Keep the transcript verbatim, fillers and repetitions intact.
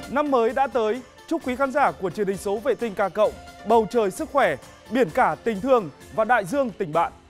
Năm mới đã tới, chúc quý khán giả của truyền hình số vệ tinh K cộng bầu trời sức khỏe, biển cả tình thương và đại dương tình bạn.